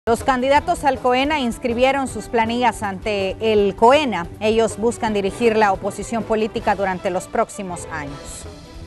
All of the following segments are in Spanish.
Los candidatos al COENA inscribieron sus planillas ante el COENA. Ellos buscan dirigir la oposición política durante los próximos años.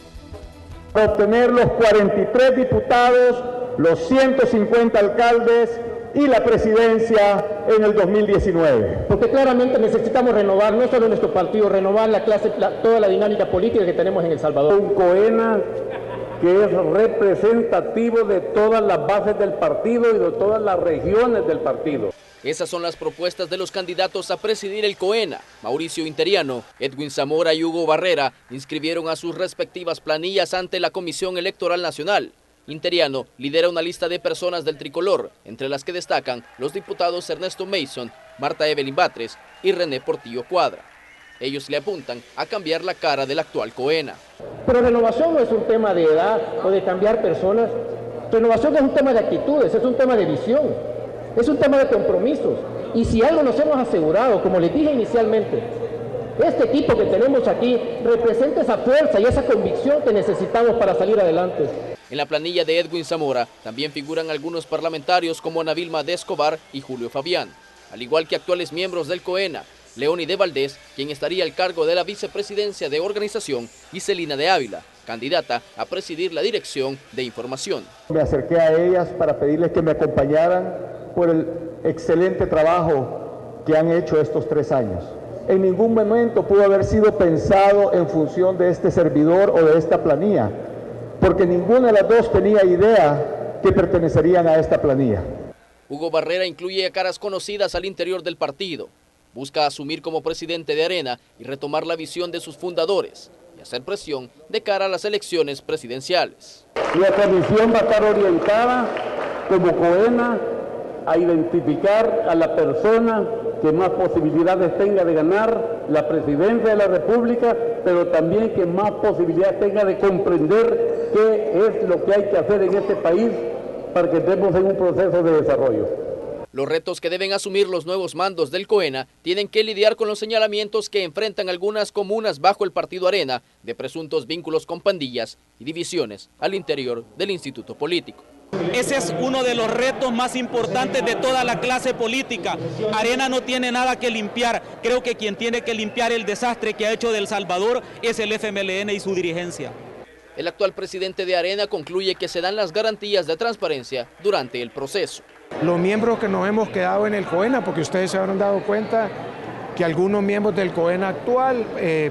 Para obtener los 43 diputados, los 150 alcaldes y la presidencia en el 2019. Porque claramente necesitamos renovar, no solo nuestro partido, renovar toda la dinámica política que tenemos en El Salvador. Un COENA que es representativo de todas las bases del partido y de todas las regiones del partido. Esas son las propuestas de los candidatos a presidir el COENA. Mauricio Interiano, Edwin Zamora y Hugo Barrera inscribieron a sus respectivas planillas ante la Comisión Electoral Nacional. Interiano lidera una lista de personas del tricolor, entre las que destacan los diputados Ernesto Mason, Marta Evelyn Batres y René Portillo Cuadra. Ellos le apuntan a cambiar la cara del actual COENA. Pero renovación no es un tema de edad o de cambiar personas. Renovación es un tema de actitudes, es un tema de visión, es un tema de compromisos. Y si algo nos hemos asegurado, como les dije inicialmente, este equipo que tenemos aquí representa esa fuerza y esa convicción que necesitamos para salir adelante. En la planilla de Edwin Zamora también figuran algunos parlamentarios como Ana Vilma de Escobar y Julio Fabián, al igual que actuales miembros del COENA, Leoni de Valdés, quien estaría al cargo de la vicepresidencia de organización, y Celina de Ávila, candidata a presidir la dirección de información. Me acerqué a ellas para pedirles que me acompañaran por el excelente trabajo que han hecho estos 3 años. En ningún momento pudo haber sido pensado en función de este servidor o de esta planilla, porque ninguna de las dos tenía idea que pertenecerían a esta planilla. Hugo Barrera incluye a caras conocidas al interior del partido. Busca asumir como presidente de Arena y retomar la visión de sus fundadores y hacer presión de cara a las elecciones presidenciales. Nuestra misión va a estar orientada como COENA a identificar a la persona que más posibilidades tenga de ganar la presidencia de la República, pero también que más posibilidades tenga de comprender qué es lo que hay que hacer en este país para que estemos en un proceso de desarrollo. Los retos que deben asumir los nuevos mandos del COENA tienen que lidiar con los señalamientos que enfrentan algunas comunas bajo el partido Arena de presuntos vínculos con pandillas y divisiones al interior del instituto político. Ese es uno de los retos más importantes de toda la clase política. Arena no tiene nada que limpiar. Creo que quien tiene que limpiar el desastre que ha hecho de El Salvador es el FMLN y su dirigencia. El actual presidente de Arena concluye que se dan las garantías de transparencia durante el proceso. Los miembros que nos hemos quedado en el COENA, porque ustedes se habrán dado cuenta que algunos miembros del COENA actual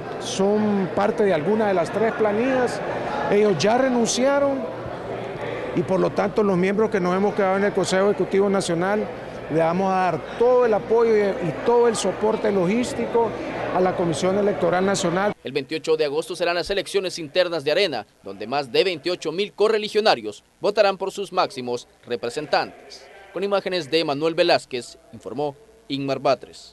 son parte de alguna de las 3 planillas, ellos ya renunciaron y por lo tanto los miembros que nos hemos quedado en el Consejo Ejecutivo Nacional le vamos a dar todo el apoyo y todo el soporte logístico a la Comisión Electoral Nacional. El 28 de agosto serán las elecciones internas de Arena, donde más de 28.000 correligionarios votarán por sus máximos representantes. Con imágenes de Manuel Velázquez, informó Inmar Batres.